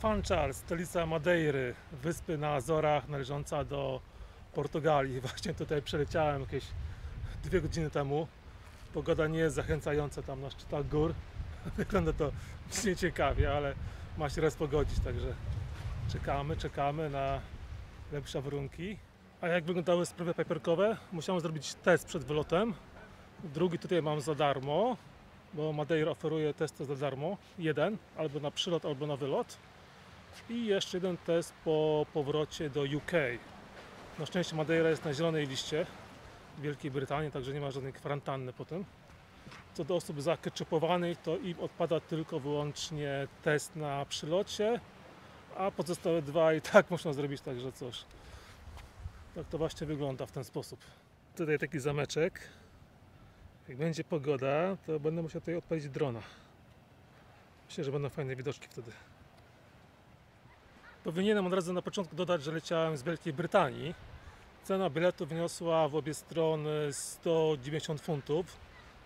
Funchal, stolica Madeiry, wyspy na Azorach należąca do Portugalii. Właśnie tutaj przeleciałem jakieś 2 godziny temu. Pogoda nie jest zachęcająca tam na szczytach gór. Wygląda to nieciekawie, ale ma się raz pogodzić, także czekamy na lepsze warunki. A jak wyglądały sprawy paperkowe? Musiałem zrobić test przed wylotem. Drugi tutaj mam za darmo, bo Madeira oferuje testy za darmo. Jeden, albo na przylot, albo na wylot. I jeszcze jeden test po powrocie do UK. Na szczęście Madeira jest na zielonej liście Wielkiej Brytanii, także nie ma żadnej kwarantanny po tym. Co do osób zakeczupowanych, to im odpada tylko wyłącznie test na przylocie, a pozostałe 2 i tak można zrobić, także cóż. Tak to właśnie wygląda w ten sposób. Tutaj taki zameczek. Jak będzie pogoda, to będę musiał tutaj odpalić drona. Myślę, że będą fajne widoczki wtedy. Powinienem od razu na początku dodać, że leciałem z Wielkiej Brytanii. Cena biletu wyniosła w obie strony 190 funtów.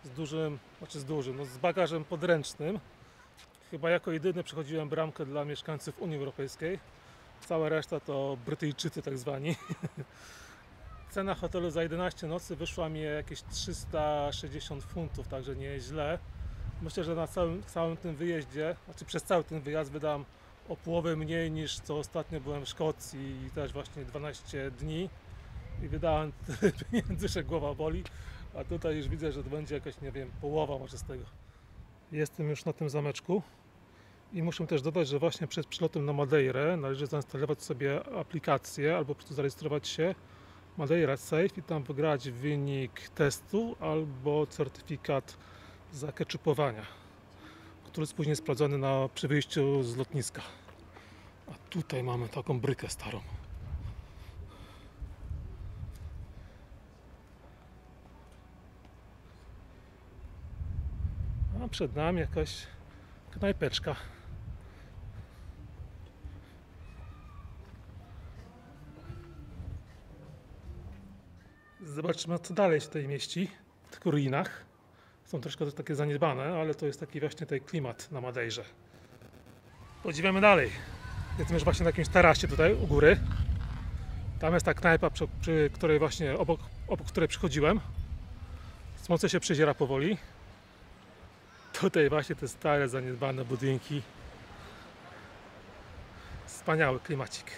Z bagażem podręcznym. Chyba jako jedyny przechodziłem bramkę dla mieszkańców Unii Europejskiej. Cała reszta to Brytyjczycy tak zwani. Cena hotelu za 11 nocy wyszła mi jakieś 360 funtów, także nie jest źle. Myślę, że na całym tym wyjeździe, przez cały ten wyjazd wydam o połowę mniej niż co ostatnio byłem w Szkocji i też właśnie 12 dni. I wydałem tyle pieniędzy, że głowa boli. A tutaj już widzę, że to będzie jakaś, nie wiem, połowa może z tego. Jestem już na tym zameczku. I muszę też dodać, że właśnie przed przylotem na Madeirę należy zainstalować sobie aplikację albo po prostu zarejestrować się Madeira Safe i tam wygrać wynik testu albo certyfikat zakeczupowania, który jest później sprawdzony przy wyjściu z lotniska. A tutaj mamy taką brykę starą. A przed nami jakaś knajpeczka. Zobaczmy, co dalej się tutaj mieści w tych ruinach. Są troszkę takie zaniedbane, ale to jest taki właśnie tutaj klimat na Madeirze. Podziwiamy dalej. Jestem już właśnie na jakimś tarasie tutaj u góry. Tam jest ta knajpa, przy której właśnie obok której przychodziłem. Słońce się przyziera powoli. Tutaj właśnie te stare, zaniedbane budynki. Wspaniały klimacik.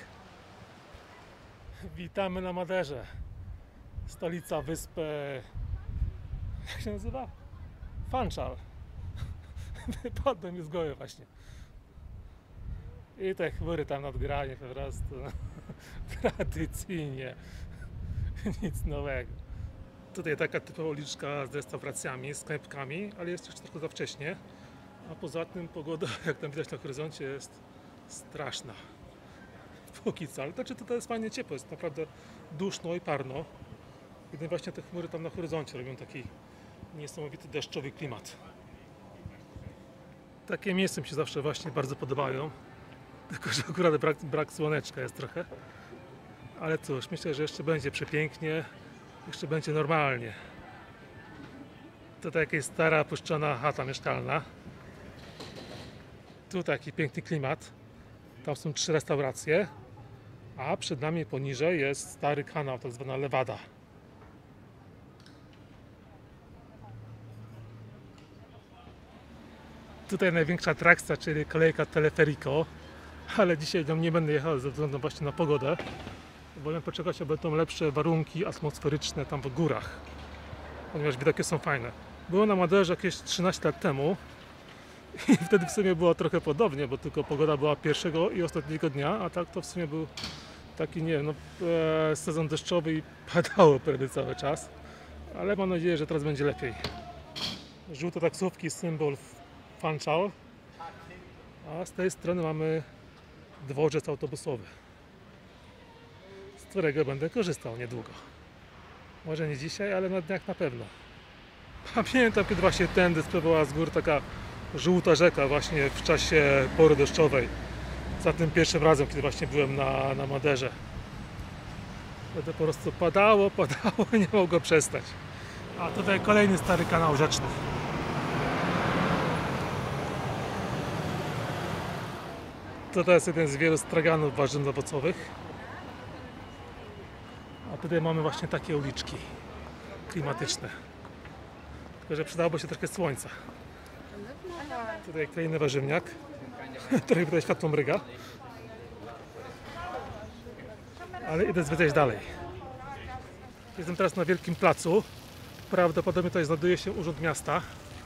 Witamy na Madeirze. Stolica wyspy... Jak się nazywa? Funchal. Wypadłem mi z głowy właśnie. I te chmury tam nad granie po prostu. Tradycyjnie. Nic nowego. Tutaj taka typowa uliczka z restauracjami, z knajpkami, ale jest jeszcze trochę za wcześnie. A poza tym pogoda, jak tam widać na horyzoncie, jest straszna. Póki co, ale to jest fajnie ciepło, jest naprawdę duszno i parno. Jedynie właśnie te chmury tam na horyzoncie robią taki niesamowity deszczowy klimat. Takie miejsca mi się zawsze właśnie bardzo podobają. Tylko że akurat brak słoneczka jest trochę. Ale cóż, myślę, że jeszcze będzie przepięknie. Jeszcze będzie normalnie. Tutaj jakaś stara, opuszczona chata mieszkalna. Tu taki piękny klimat. Tam są 3 restauracje. A przed nami poniżej jest stary kanał, tak zwana lewada. Tutaj największa atrakcja, czyli kolejka Teleferico. Ale dzisiaj tam nie będę jechał ze względu właśnie na pogodę. Wolę poczekać, aby będą lepsze warunki atmosferyczne tam w górach. Ponieważ widoki są fajne. Byłem na Madeirze jakieś 13 lat temu. I wtedy w sumie było trochę podobnie, bo tylko pogoda była pierwszego i ostatniego dnia. A tak to w sumie był taki, nie wiem, sezon deszczowy i padało prawie cały czas. Ale mam nadzieję, że teraz będzie lepiej. Żółte taksówki, symbol Funchal. A z tej strony mamy dworzec autobusowy, z którego będę korzystał niedługo. Może nie dzisiaj, ale na dniach na pewno. Pamiętam, kiedy właśnie tędy spływała z gór taka żółta rzeka właśnie w czasie pory deszczowej. Za tym pierwszym razem, kiedy właśnie byłem na Madeirze. Wtedy po prostu padało i nie mogło przestać. A tutaj kolejny stary kanał rzeczny. To jest jeden z wielu straganów warzyw owocowych. A tutaj mamy właśnie takie uliczki klimatyczne. Tylko że przydałoby się troszkę słońca. Tutaj kolejny warzywniak. Trochę tutaj światło mryga. Ale idę zwiedzać dalej. Jestem teraz na Wielkim Placu. Prawdopodobnie tutaj znajduje się Urząd Miasta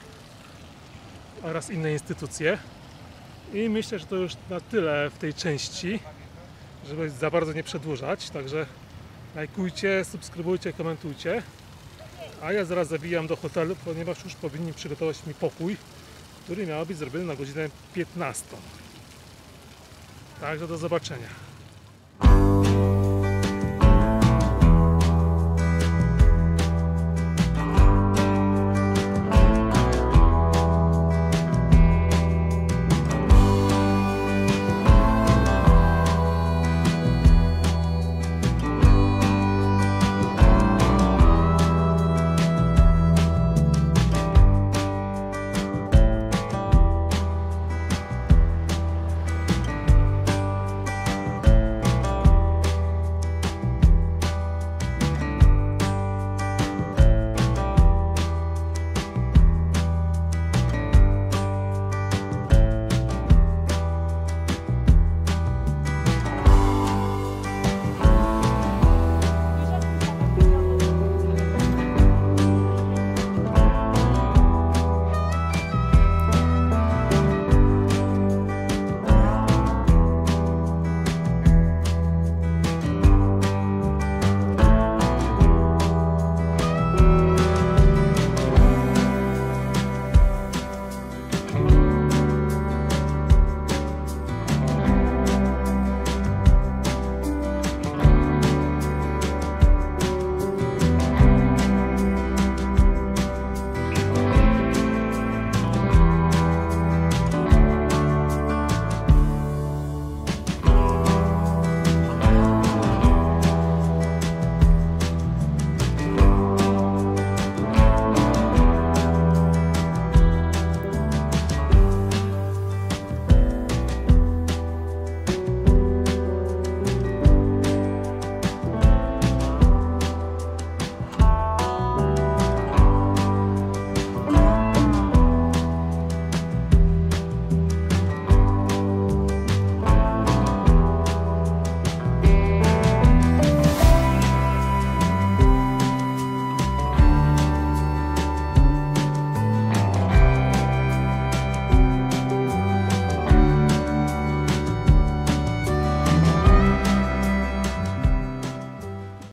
oraz inne instytucje. I myślę, że to już na tyle w tej części, żeby za bardzo nie przedłużać. Także lajkujcie, subskrybujcie, komentujcie. A ja zaraz zawijam do hotelu, ponieważ już powinni przygotować mi pokój, który miał być zrobiony na godzinę 15. Także do zobaczenia.